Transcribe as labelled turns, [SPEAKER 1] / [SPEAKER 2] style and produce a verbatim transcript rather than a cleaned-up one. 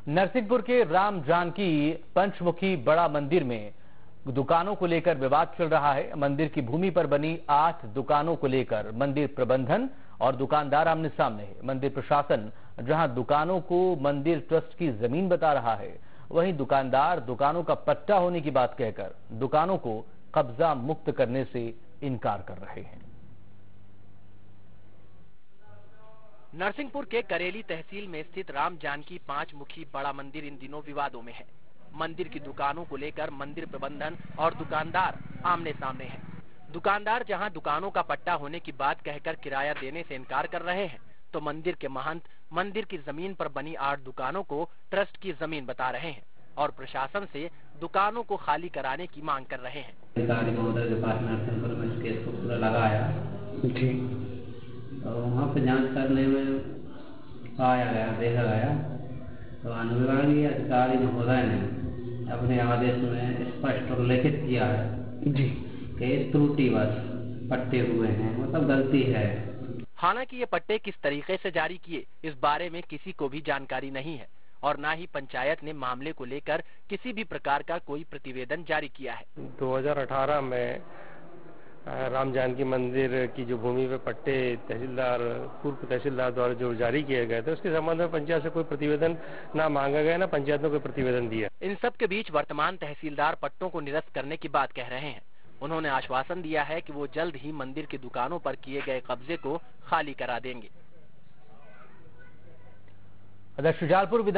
[SPEAKER 1] नरसिंहपुर के राम जानकी पंचमुखी बड़ा मंदिर में दुकानों को लेकर विवाद चल रहा है। मंदिर की भूमि पर बनी आठ दुकानों को लेकर मंदिर प्रबंधन और दुकानदार आमने सामने है। मंदिर प्रशासन जहां दुकानों को मंदिर ट्रस्ट की जमीन बता रहा है, वहीं दुकानदार दुकानों का पट्टा होने की बात कहकर दुकानों को कब्जा मुक्त करने से इनकार कर रहे हैं।
[SPEAKER 2] नरसिंहपुर के करेली तहसील में स्थित राम जानकी पांच मुखी बड़ा मंदिर इन दिनों विवादों में है। मंदिर की दुकानों को लेकर मंदिर प्रबंधन और दुकानदार आमने सामने हैं। दुकानदार जहां दुकानों का पट्टा होने की बात कहकर किराया देने से इनकार कर रहे हैं, तो मंदिर के महंत मंदिर की जमीन पर बनी आठ दुकानों को ट्रस्ट की जमीन बता रहे हैं और प्रशासन से दुकानों को खाली कराने की मांग कर रहे हैं।
[SPEAKER 3] अधिकारी महोदय के पास नरसिंहपुर में इस केस को पूरा लगाया जी, और वहाँ पे जांच करने में पाया गया, देखा गया तो अनुविभागीय अधिकारी महोदय ने अपने आदेश में स्पष्ट और लिखित किया है जी कि त्रुटि बस पट्टे हुए हैं, मतलब गलती है।
[SPEAKER 2] हालांकि ये पट्टे किस तरीके से जारी किए, इस बारे में किसी को भी जानकारी नहीं है और न ही पंचायत ने मामले को लेकर किसी भी प्रकार का कोई प्रतिवेदन जारी किया है।
[SPEAKER 4] दो हज़ार अठारह में राम जानकी मंदिर की जो भूमि पे पट्टे तहसीलदार पूर्व तहसीलदार द्वारा जो जारी किए गए थे, उसके संबंध में पंचायत से कोई प्रतिवेदन ना मांगा गया, ना पंचायत ने कोई प्रतिवेदन दिया।
[SPEAKER 2] इन सब के बीच वर्तमान तहसीलदार पट्टों को निरस्त करने की बात कह रहे हैं। उन्होंने आश्वासन दिया है कि वो जल्द ही मंदिर की दुकानों पर किए गए कब्जे को खाली करा देंगे।
[SPEAKER 1] शुजालपुर